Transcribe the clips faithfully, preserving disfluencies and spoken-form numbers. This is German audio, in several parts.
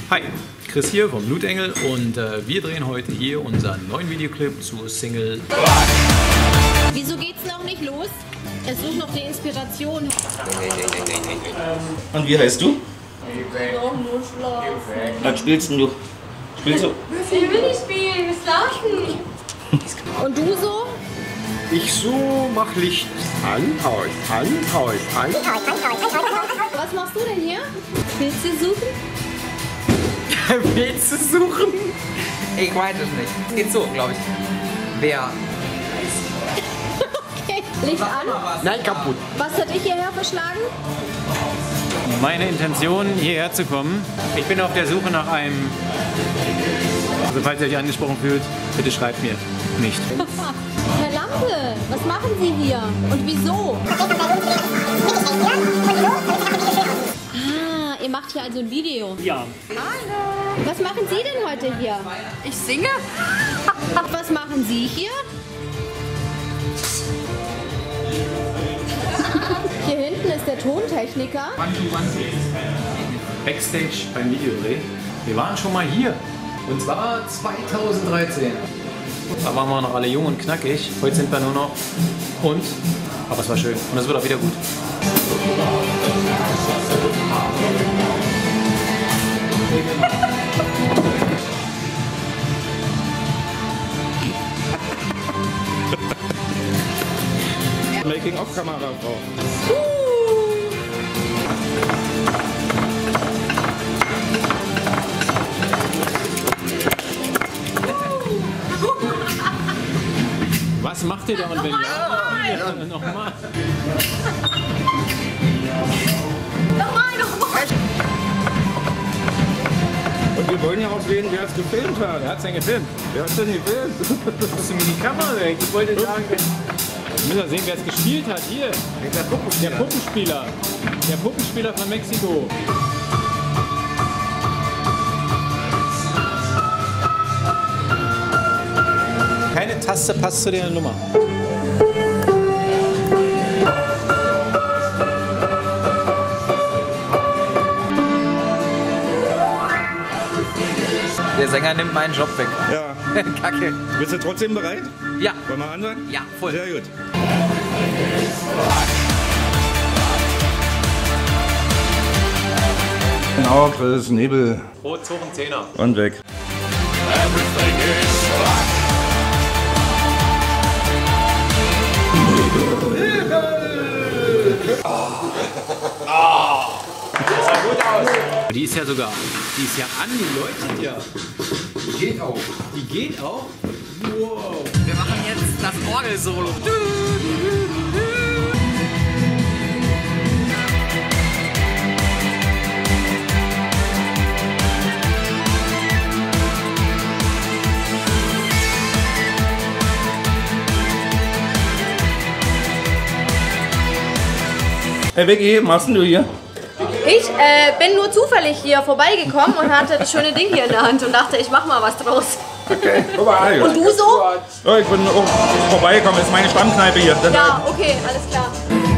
Hi, Chris hier vom Blutengel und äh, wir drehen heute hier unseren neuen Videoclip zur Single. Wieso geht's noch nicht los? Es sucht noch die Inspiration. Und wie heißt du? Ich will auch nur schlafen. Was spielst denn du? Spielst du? Ich will nicht spielen, wir schlafen. Und du so? Ich so mach Licht an, aus, an, aus, an. Was machst du denn hier? Pilze suchen? Pilze suchen? Ich weiß es nicht. Es geht so, glaube ich. Wer? Okay, Licht an. Nein, kaputt. Was hat dich hierher verschlagen? Meine Intention, hierher zu kommen. Ich bin auf der Suche nach einem. Also falls ihr euch angesprochen fühlt, bitte schreibt mir nicht. Herr Lampe, was machen Sie hier? Und wieso? Ah, ihr macht hier also ein Video. Ja. Hallo. Was machen Sie denn heute hier? Ich singe? Was machen Sie hier? Hier hinten ist der Tontechniker. Backstage beim Videodreh. Wir waren schon mal hier. Und zwar zweitausenddreizehn. Da waren wir noch alle jung und knackig. Heute sind wir nur noch und. Aber es war schön. Und es wird auch wieder gut. Making-of-Kamera drauf. Was macht ihr da und wenn ja? Nochmal! Nochmal! Nochmal, nochmal. Und wir wollen ja auch sehen, wer es gefilmt hat. Wer hat's denn gefilmt? Wer hat denn gefilmt? Hast du mir die Kamera weg? Ich wollte sagen, wir müssen ja sehen, wer es gespielt hat. Hier! Der Puppenspieler. Der Puppenspieler, der Puppenspieler von Mexiko. Keine Taste passt zu der Nummer. Der Sänger nimmt meinen Job weg. Ja. Kacke. Bist du trotzdem bereit? Ja. Wollen wir anfangen? Ja, voll. Sehr gut. Genau, Chris, Nebel. Rot, Zochen, Zehner. Und weg. Die ist ja sogar, die ist ja an, die leuchtet ja. Die geht auch. Die geht auch? Wow. Wir machen jetzt das Orgelsolo. Hey Vicky, was machst denn du hier? Ich äh, bin nur zufällig hier vorbeigekommen und hatte das schöne Ding hier in der Hand und dachte, ich mach mal was draus. Okay, vorbei. Und du so? Oh, ich bin auch vorbeigekommen, das ist meine Stammkneipe hier. Ja, okay, alles klar.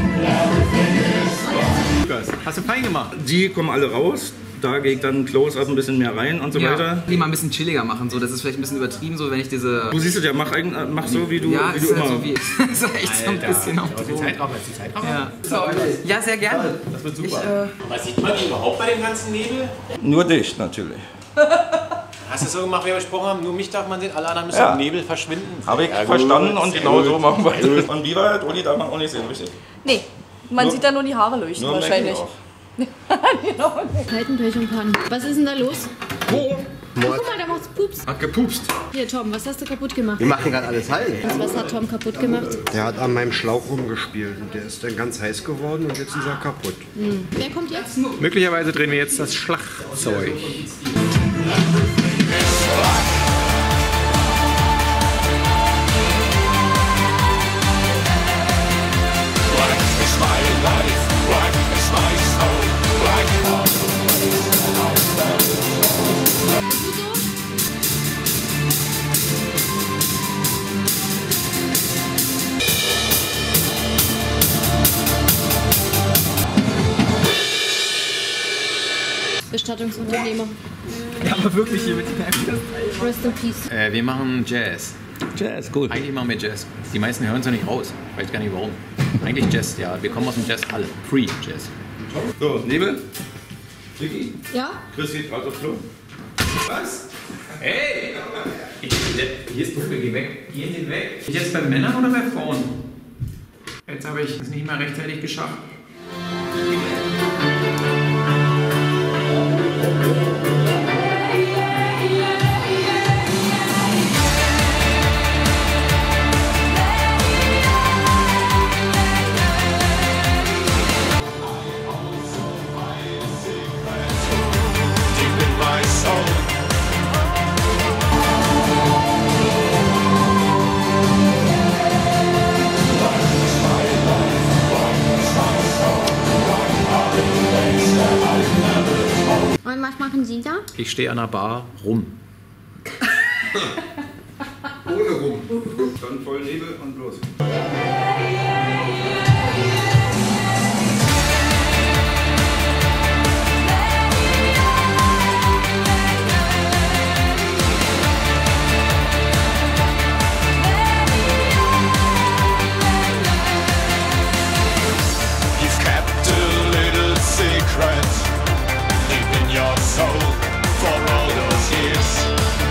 Hast du fein gemacht? Die kommen alle raus. Da gehe ich dann Close-Up ein bisschen mehr rein und so Ja, weiter. die mal ein bisschen chilliger machen. So, das ist vielleicht ein bisschen übertrieben, so wenn ich diese. Du siehst es ja, mach, eigen- mach so wie du, Ja, wie ist du halt immer. so wie. Das ist echt so ein bisschen auf Die Zeitraum ist die Zeitraum. Ja. Ja, sehr gerne. Das wird super. Ich, äh, Aber sieht man die überhaupt bei dem ganzen Nebel? Nur dich natürlich. Hast du es so gemacht, wie wir besprochen haben? Nur mich darf man sehen, alle anderen müssen Ja. im Nebel verschwinden. Habe ich Ja, gut. verstanden und Sehr genau gut. so machen wir das. Und wie war das? Uli darf man auch nicht sehen, richtig? Nee, man Nur- sieht da nur die Haare leuchten Nur wahrscheinlich. Making-of. Kalten Pech und Pannen. Was ist denn da los? Wo? Guck mal, da macht's Pups. Hat gepupst. Hier, Tom, was hast du kaputt gemacht? Wir machen gerade alles heil. Was hat Tom kaputt gemacht? Der hat an meinem Schlauch rumgespielt und der ist dann ganz heiß geworden und jetzt ist er kaputt. Wer kommt jetzt? Möglicherweise drehen wir jetzt das Schlagzeug. Bestattungsunternehmen. mitnehme. Ja, aber wirklich hier mit dem Rest in Peace. Äh, wir machen Jazz. Jazz, gut. Eigentlich machen wir Jazz. Die meisten hören es ja nicht raus. Weiß gar nicht warum. Eigentlich Jazz, ja. Wir kommen aus dem Jazz alle. Free Jazz. So, Nebel. Vicky. Ja? Chris geht gerade aufs Klo. Was? Hey! Hier ist Dumme, geh weg. Gehen Sie weg. Ich jetzt bei Männern oder bei Frauen? Jetzt habe ich es nicht mal rechtzeitig geschafft. Und was machen Sie da? Ich stehe an der Bar rum. Ohne rum. Dann voll Nebel und los. You've kept a little secret deep in your soul for all those years.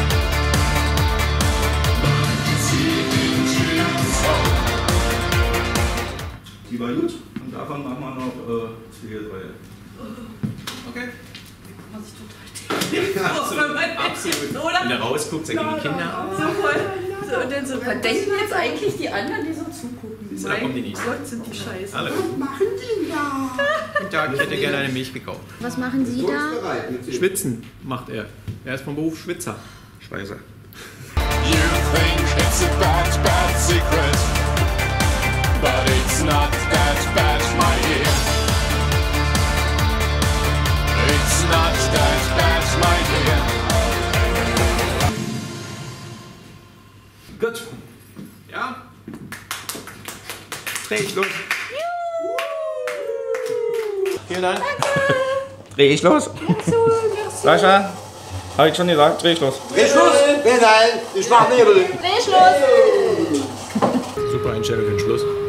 Die war gut und davon machen wir noch äh, Zwiebelreihe. Okay. Ja, absolut. Absolut. Wenn der rausguckt, er gegen die Kinder. So voll. So, und dann so, was denken jetzt eigentlich die anderen, die so zugucken? Da kommen die nicht. Gott, sind die scheiße. Alle. Was machen die da? Guten Tag, ich hätte gerne eine Milch gekauft. Was machen Sie da? Schwitzen macht er. Er ist vom Beruf Schwitzer. Scheiße. You think it's a bad, bad secret, but it's not that bad, my dear. It's not that bad, my dear. Gut. Ja? Dreh ich los. Vielen Dank. Dreh ich los. Sascha, hab ich schon gesagt, dreh ich los. Dreh Schluss! Nein, nein, ich mach Nebel. Dreh Schluss! Super Einstellung für den Schluss.